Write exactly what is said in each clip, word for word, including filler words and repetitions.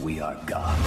We are God.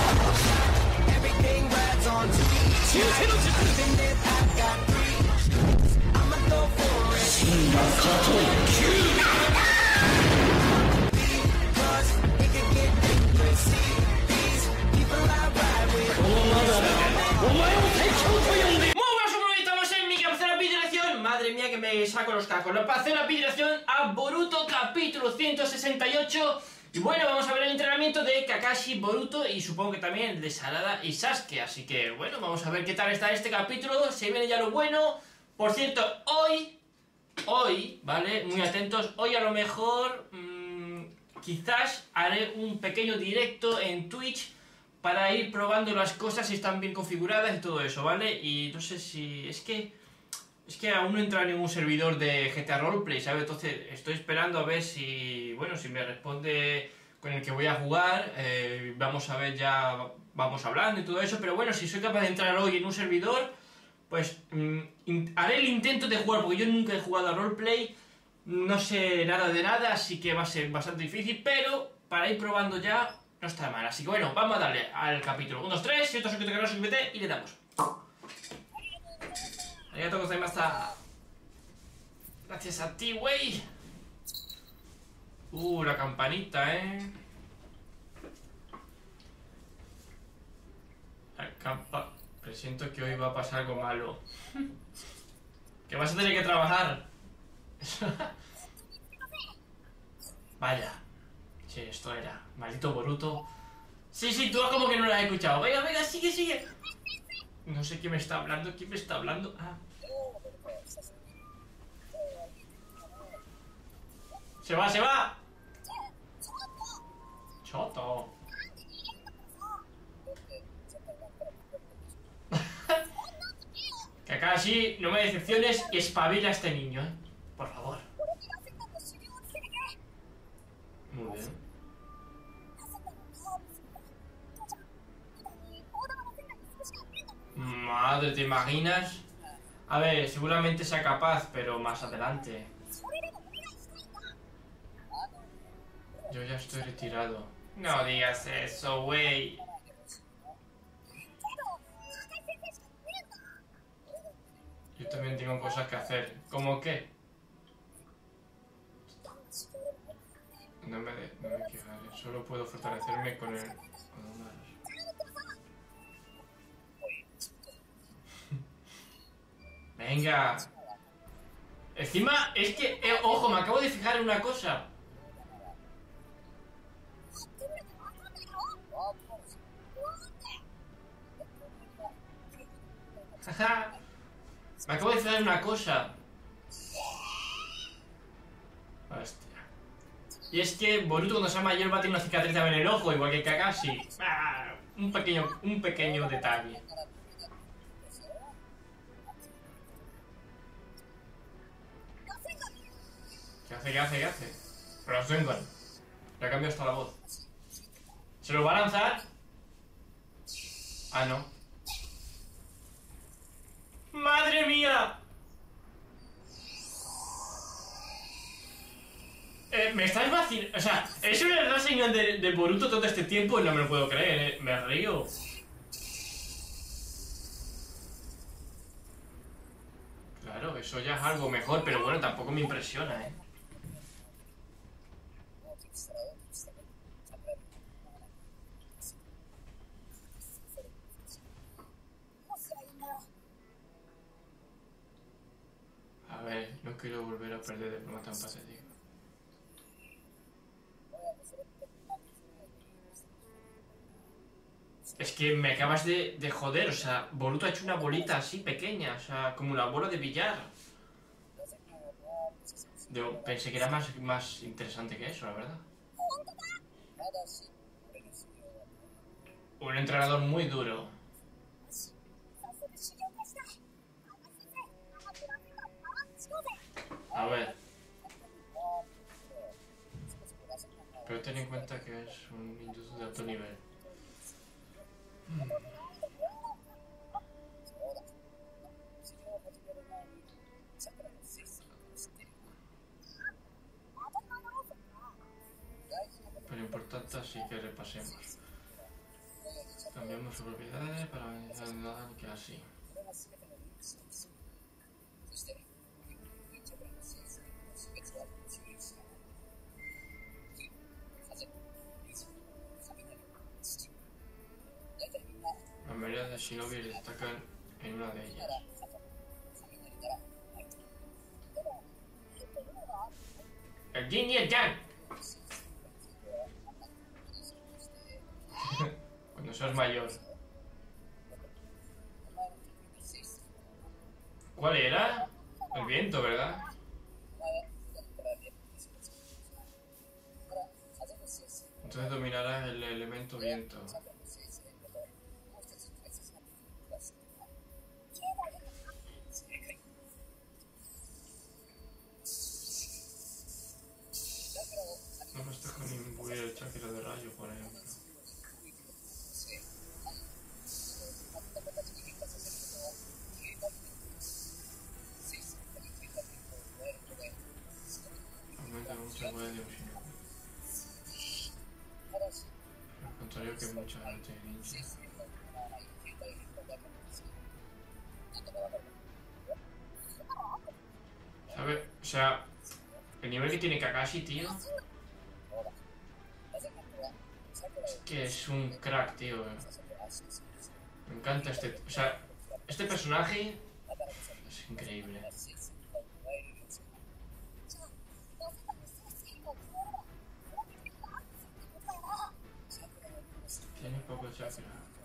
Madre mía que me saco los cacos. Para hacer la pidiración a Boruto capítulo ciento sesenta y ocho. Y bueno, vamos a ver el entrenamiento de Kakashi, Boruto y supongo que también el de Sarada y Sasuke. Así que bueno, vamos a ver qué tal está este capítulo. Se viene ya lo bueno. Por cierto, hoy, hoy, ¿vale? Muy atentos. Hoy a lo mejor, mmm, quizás haré un pequeño directo en Twitch para ir probando las cosas si están bien configuradas y todo eso, ¿vale? Y no sé si... es que... Es que aún no he entrado en ningún servidor de G T A Roleplay, ¿sabes? Entonces estoy esperando a ver si... bueno, si me responde con el que voy a jugar. eh, Vamos a ver ya... vamos hablando y todo eso. Pero bueno, si soy capaz de entrar hoy en un servidor, pues mmm, haré el intento de jugar, porque yo nunca he jugado a Roleplay. No sé nada de nada, así que va a ser bastante difícil. Pero para ir probando ya no está mal. Así que bueno, vamos a darle al capítulo uno, dos, tres. Si esto es que te querrás, suscríbete y le damos. Arigatou gozaimashita. Gracias a ti, güey. Uh, la campanita, eh. La campa... Presiento que hoy va a pasar algo malo. Que vas a tener que trabajar. Vaya. Sí, esto era. Maldito Boruto. Sí, sí, tú como que no lo has escuchado. Venga, venga, sigue, sigue. No sé quién me está hablando, quién me está hablando. Ah. Se va, se va. Choto. Kakashi, no me decepciones y espabila a este niño, eh. Por favor. Muy bien. Madre, ¿te imaginas? A ver, seguramente sea capaz, pero más adelante. Yo ya estoy retirado. No digas eso, güey. Yo también tengo cosas que hacer. ¿Cómo qué? No me, de, no me quejaré. Solo puedo fortalecerme con el... con una... Venga. Encima, es que... Eh, ojo, me acabo de fijar en una cosa. Jaja. Me acabo de fijar en una cosa. Hostia. Y es que Boruto cuando sea mayor va a tener una cicatriz también en el ojo, igual que Kakashi. Ah, un pequeño, un pequeño detalle. ¿Qué hace? ¿Qué hace? ¿Qué hace? Pero Rasengan. Le ha cambiado hasta la voz. ¿Se lo va a lanzar? Ah, no. ¡Madre mía! Eh, me estás vacilando. O sea, es una Rasengan de, de Boruto todo este tiempo y no me lo puedo creer, eh. Me río. Claro, eso ya es algo mejor, pero bueno, tampoco me impresiona, eh. A ver, no quiero volver a perder de forma tan patética. Es que me acabas de, de joder, o sea, Boruto ha hecho una bolita así pequeña, o sea, como una bola de billar. Yo pensé que era más, más interesante que eso, la verdad. Un entrenador muy duro. A ver. Pero ten en cuenta que es un ninjutsu de alto nivel. Hmm. Pero importante así que repasemos. Cambiamos sus propiedades para analizar nada que así. La mayoría de shinobi destacan en una de ellas. El yin y el yang. Cuando seas mayor. ¿Cuál era? El viento, ¿verdad? Entonces dominarás el elemento viento. No me estás con imbuir el chakra de rayo, por ejemplo. Aumenta mucho el poder de un shinobi. Al contrario que mucha gente ninja. ¿Sabes? O sea, el nivel que tiene Kakashi, tío. Es que es un crack, tío. Me encanta este... O sea, este personaje es increíble. Tiene poco chakra.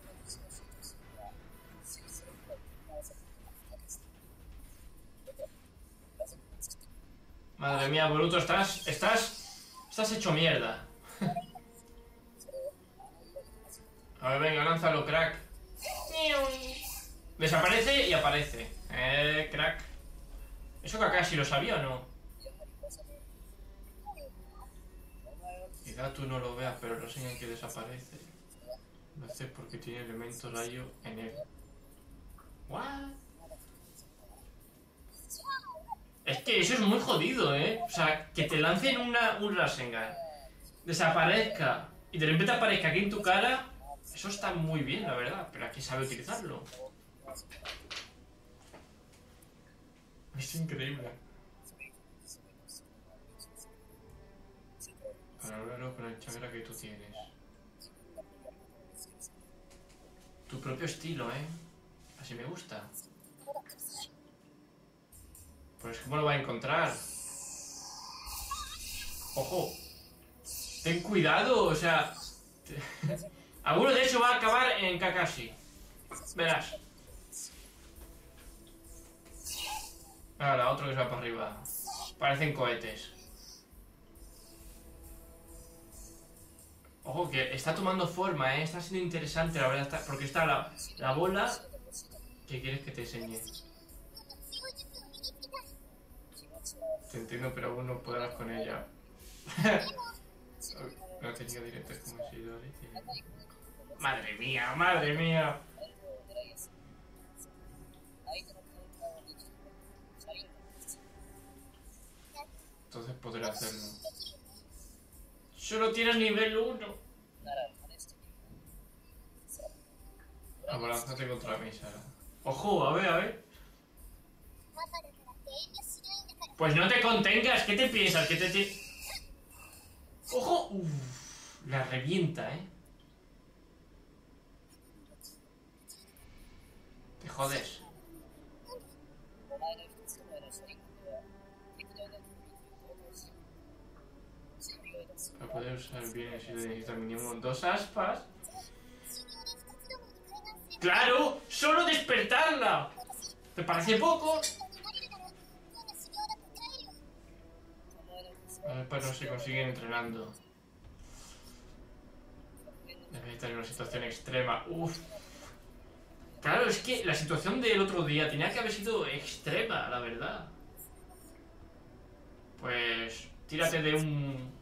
Madre mía, Boruto, estás... Estás... Estás hecho mierda. A ver, venga, lánzalo, crack. Desaparece y aparece. Eh, crack. ¿Eso Kakashi lo sabía o no? Quizá tú no lo veas, pero lo enseñan que desaparece. Lo hace porque tiene elemento rayo en él. ¿What? Es que eso es muy jodido, ¿eh? O sea, que te lancen una, un Rasengan, desaparezca y de repente aparezca aquí en tu cara. Eso está muy bien, la verdad, pero aquí sabe utilizarlo. Es increíble. Para hablarlo con el chakra que tú tienes. Tu propio estilo, ¿eh? Así me gusta. Pues ¿cómo lo va a encontrar? ¡Ojo! ¡Ten cuidado! O sea... Alguno de eso va a acabar en Kakashi. Verás. Ahora, otro que se va para arriba. Parecen cohetes. Ojo, que está tomando forma, ¿eh? Está siendo interesante, la verdad. Está... Porque está la, la bola... ¿Qué quieres que te enseñe? Te entiendo, pero aún no podrás con ella. No tenía directos como seguidores. Madre mía, madre mía. Entonces podré hacerlo. Solo tienes nivel uno. Abalánzate contra mí, Sara. Ojo, a ver, a ver. Pues no te contengas, ¿qué te piensas? ¿Qué te te... ¡Ojo! Uf, la revienta, ¿eh? Te jodes. Para poder usar bien si necesitas mínimo dos aspas. ¡Claro! ¡Solo despertarla! ¿Te parece poco? A ver, pero no se consiguen entrenando. Debe estar en una situación extrema. Uf. Claro, es que la situación del otro día tenía que haber sido extrema, la verdad. Pues... tírate de un...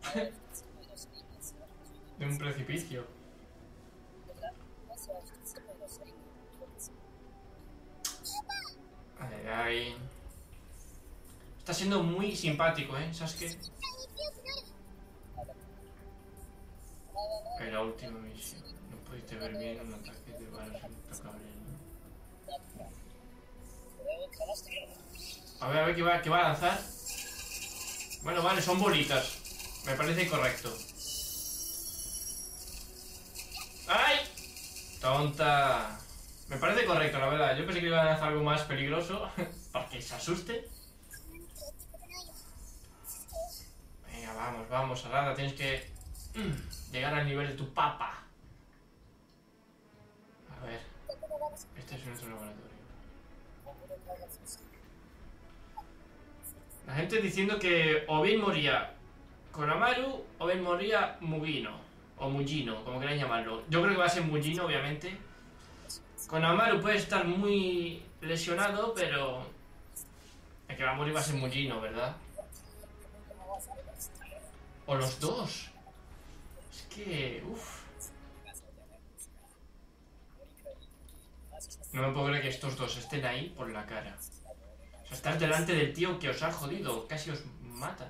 de un precipicio. Ay, ay. Está siendo muy simpático, ¿eh? ¿Sabes qué? En la última misión. No pudiste ver bien un ataque de balas intocable, ¿no? A ver, a ver, ¿qué va, qué va a lanzar? Bueno, vale, son bolitas. Me parece correcto. ¡Ay! Tonta. Me parece correcto, la verdad. Yo pensé que iba a lanzar algo más peligroso para que se asuste. Venga, vamos, vamos, Arada. Tienes que mm, llegar al nivel de tu papa. A ver. Este es nuestro laboratorio. La gente diciendo que o bien moría Konohamaru o bien moría Mugino. O Mugino, como queráis llamarlo. Yo creo que va a ser Mugino, obviamente. Konohamaru puede estar muy lesionado, pero el que va a morir va a ser Mugino, ¿verdad? O los dos. Es que... uff. No me puedo creer que estos dos estén ahí por la cara. O sea, estar delante del tío que os ha jodido. Casi os matan.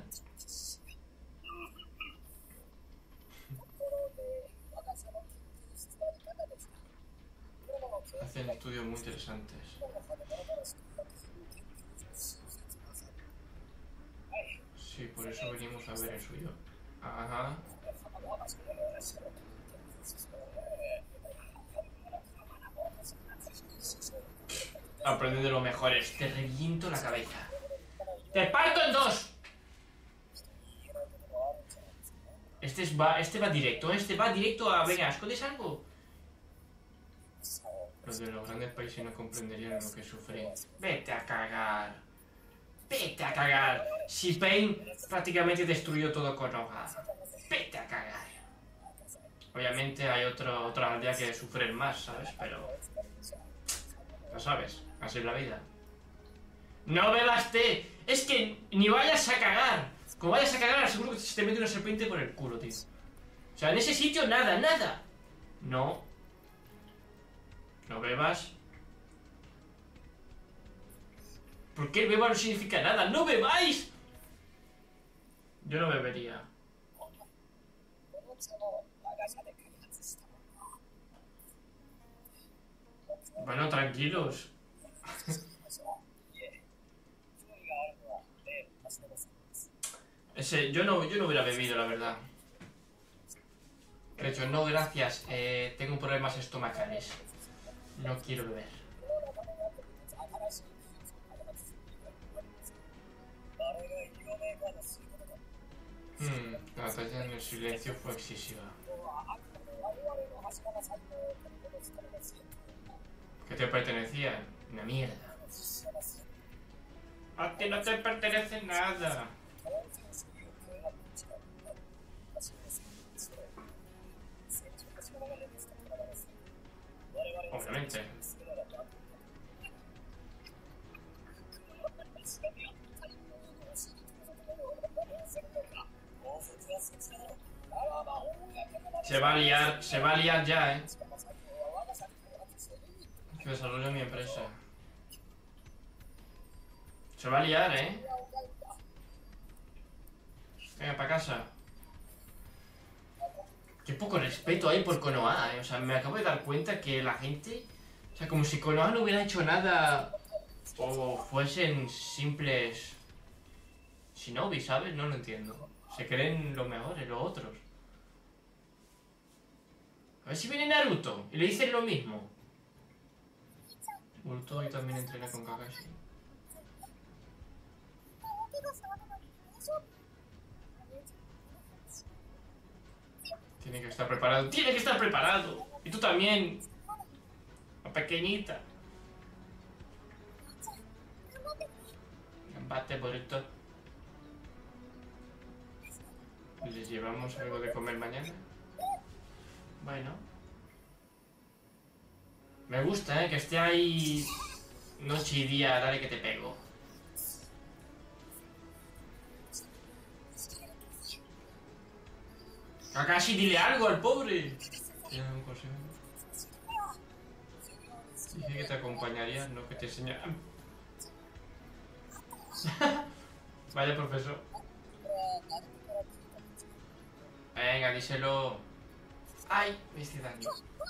Hacen estudios muy interesantes. Sí, por eso venimos a ver el suyo. Ajá. Aprende de los mejores. Te reviento la cabeza. ¡Te parto en dos! Este es, va, este va directo. Este va directo a... Venga, ¿escondes algo? Los de los grandes países no comprenderían lo que sufren. Vete a cagar. Vete a cagar. Si Pain prácticamente destruyó todo Konoha. Vete a cagar. Obviamente hay otro, otra aldea que sufren más, ¿sabes? Pero... lo sabes, así es la vida. ¡No bebas té! Es que ni vayas a cagar. Como vayas a cagar, seguro que se te mete una serpiente por el culo, tío. O sea, en ese sitio nada, nada. No. No bebas. ¿Por qué el beba no significa nada? ¡No bebáis! Yo no bebería. Bueno, tranquilos. Ese, yo no, yo no hubiera bebido, la verdad. De hecho, no, gracias. Eh, tengo problemas estomacales. No quiero beber. Hmm, la batalla en el silencio fue excesiva. ¿Qué te pertenecía? Una mierda. A ti no te pertenece nada. Obviamente. Se va a liar, se va a liar ya, eh. Que desarrollo mi empresa. Se va a liar, eh. Venga, para casa. Qué poco respeto hay por Konoha, eh. O sea, me acabo de dar cuenta que la gente... O sea, como si Konoha no hubiera hecho nada... O fuesen simples... shinobi, ¿sabes? No lo entiendo. Se creen los mejores, los otros. A ver si viene Naruto y le dicen lo mismo. Boruto hoy también entrena con Kakashi. Tiene que estar preparado. ¡Tiene que estar preparado! Y tú también. La pequeñita. Embate, Boruto. ¿Les llevamos algo de comer mañana? Bueno. Me gusta, ¿eh? Que esté ahí noche y día, dale que te pego. Kakashi, dile algo al pobre. ¿Tienes un consejo? Dije que te acompañaría, no que te enseñara. Vaya, profesor. Venga, díselo. ¡Ay! Me hice daño.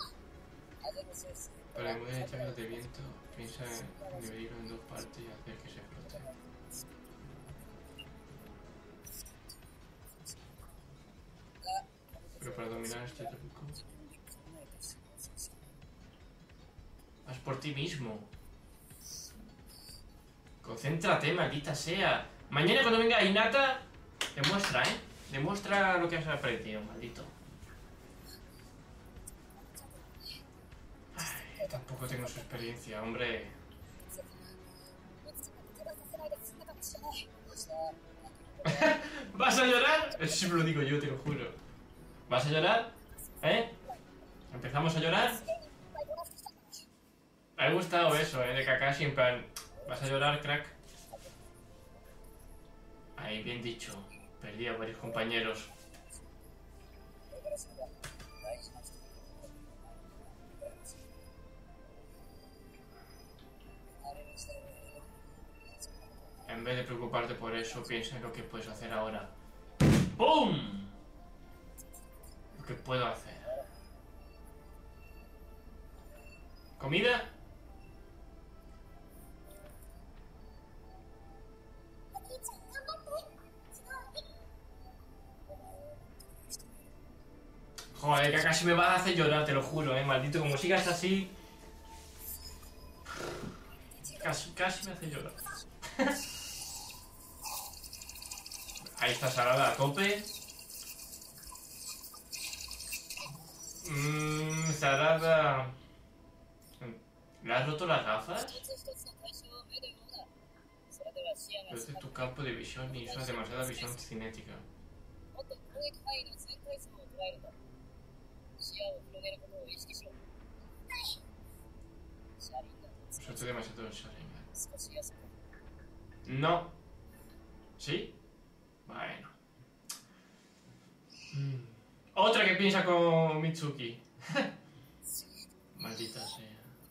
Para el modelo de charlas de viento, piensa en dividirlo en dos partes y hacer que se explote. Pero para dominar este truco... Haz por ti mismo. Concéntrate, maldita sea. Mañana cuando venga Hinata, demuestra, ¿eh? Demuestra lo que has aprendido, maldito. Ay, tampoco tengo su experiencia, hombre. ¿Vas a llorar? Eso siempre lo digo yo, te lo juro. ¿Vas a llorar? ¿Eh? ¿Empezamos a llorar? Me ha gustado eso, ¿eh? De Kakashi, en plan... ¿Vas a llorar, crack? Ahí, bien dicho. Perdí a varios compañeros. En vez de preocuparte por eso, piensa en lo que puedes hacer ahora. ¡Bum! Lo que puedo hacer. ¿Comida? Joder, que casi me vas a hacer llorar, te lo juro, eh, maldito. Como sigas así... Casi, casi me hace llorar. Ahí está Sarada a tope. Mmm, Sarada... ¿Le has roto las gafas? Reduce tu campo de visión y usas demasiada visión cinética. Suelto demasiado el Sharingan. No. ¿Sí? Bueno. Mm. Otra que piensa con Mitsuki. Maldita sea.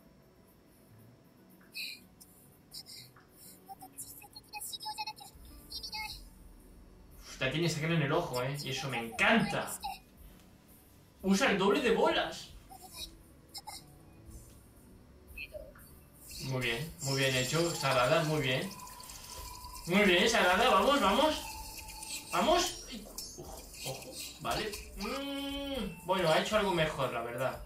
Uf, la tiene sangre en el ojo, eh. Y eso me encanta. Usa el doble de bolas. Muy bien, muy bien hecho, Sarada, muy bien. Muy bien, Sarada, vamos, vamos. Vamos. Ojo, ojo, vale. Mm, bueno, ha hecho algo mejor, la verdad.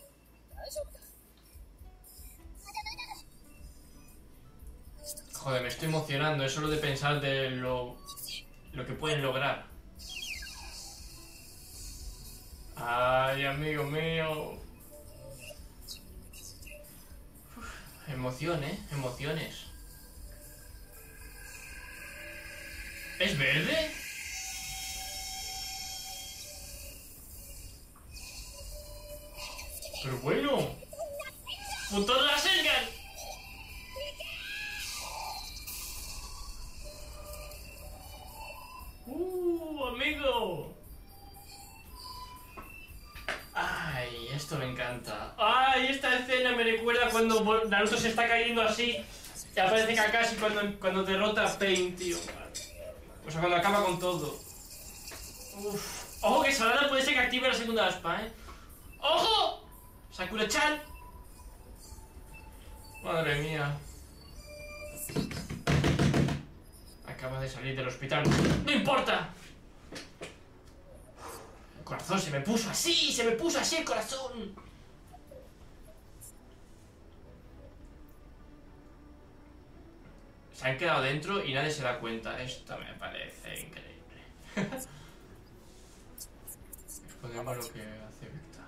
Joder, me estoy emocionando, es solo de pensar de lo, lo que pueden lograr. Ay, amigo mío. Emoción, ¿eh? Emociones. ¿Es verde? Pero bueno. ¡Puto Rasengan! ¡Uh, amigo! Ay, esto me encanta. Ay, esta escena me recuerda cuando Naruto se está cayendo así y aparece Kakashi cuando, cuando derrota a Pain, tío. O sea, cuando acaba con todo. Uf. Ojo que Sarada puede ser que active la segunda aspa, ¿eh? ¡Ojo! Sakura-chan. Madre mía. Acaba de salir del hospital. ¡No importa! El corazón se me puso así, se me puso así el corazón. Se han quedado dentro y nadie se da cuenta. Esto me parece increíble. Escondemos lo que hace Vecta.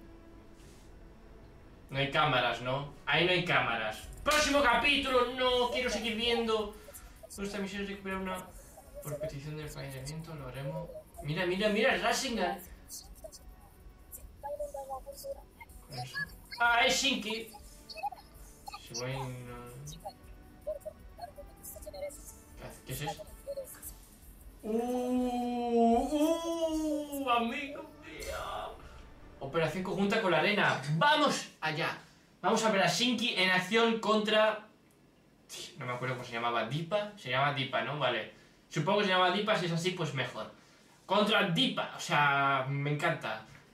No hay cámaras, ¿no? Ahí no hay cámaras. ¡Próximo capítulo! No, quiero seguir viendo. Nuestra misión es recuperar una... Por petición del fallecimiento lo haremos... Mira, mira, mira el Rasengan. Ah, es Shinki. Si voy no... ¿Qué es eso? Uh, uh, amigo mío. Operación conjunta con la arena. ¡Vamos allá! Vamos a ver a Shinki en acción contra... No me acuerdo cómo se llamaba. ¿Dipa? Se llama Dipa, ¿no? Vale. Supongo que se llama Dipa. Si es así, pues mejor. Contra Dipa. O sea, me encanta.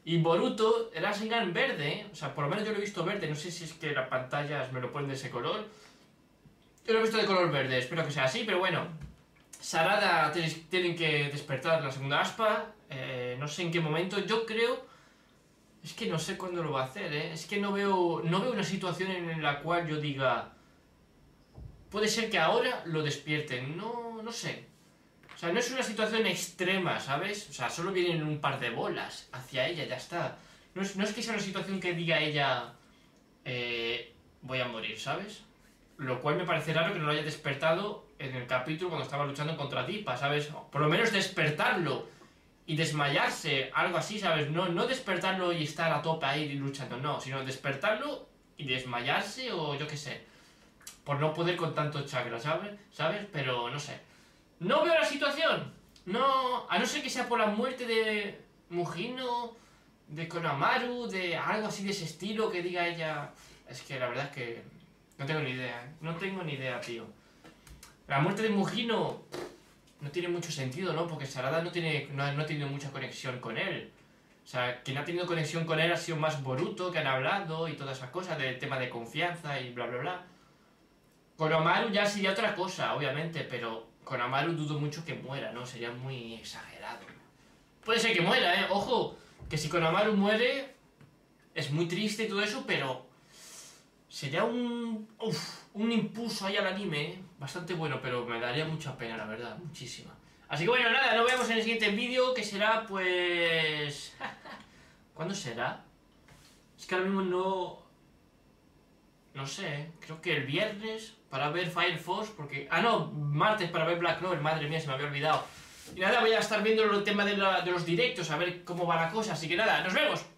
Y Boruto, el Rasengan verde, ¿eh? O sea, por lo menos yo lo he visto verde. No sé si es que las pantallas me lo ponen de ese color. Yo lo he visto de color verde, espero que sea así, pero bueno. Sarada tienen que despertar la segunda aspa. Eh, no sé en qué momento. Yo creo... Es que no sé cuándo lo va a hacer, ¿eh? Es que no veo, no veo una situación en la cual yo diga... Puede ser que ahora lo despierten. No, no sé. O sea, no es una situación extrema, ¿sabes? O sea, solo vienen un par de bolas hacia ella, ya está. No es, no es que sea una situación que diga ella... Eh, voy a morir, ¿sabes? Lo cual me parece raro que no lo haya despertado en el capítulo cuando estaba luchando contra Tipa, ¿sabes? Por lo menos despertarlo y desmayarse, algo así, ¿sabes? No, no despertarlo y estar a tope ahí luchando, no, sino despertarlo y desmayarse o yo qué sé. Por no poder con tanto chakra, ¿sabes? ¿Sabes? Pero no sé. No veo la situación. No, a no ser que sea por la muerte de Mujino, de Konohamaru, de algo así de ese estilo que diga ella... Es que la verdad es que no tengo ni idea, ¿eh? No tengo ni idea, tío. La muerte de Mujino no tiene mucho sentido, ¿no? Porque Sarada no, tiene, no, no ha tenido mucha conexión con él. O sea, quien ha tenido conexión con él ha sido más Boruto, que han hablado y todas esas cosas, del tema de confianza y bla bla bla. Konohamaru ya sería otra cosa, obviamente, pero Konohamaru dudo mucho que muera, ¿no? Sería muy exagerado. Puede ser que muera, ¿eh? Ojo, que si Konohamaru muere es muy triste y todo eso, pero sería un... Uf, un impulso ahí al anime, ¿eh? Bastante bueno, pero me daría mucha pena, la verdad, muchísima. Así que bueno, nada, nos vemos en el siguiente vídeo, que será, pues... ¿Cuándo será? Es que ahora mismo no... No sé, creo que el viernes para ver Fire Force, porque... Ah, no, martes para ver Black Clover, madre mía, se me había olvidado. Y nada, voy a estar viendo el tema de, la, de los directos, a ver cómo va la cosa, así que nada, nos vemos.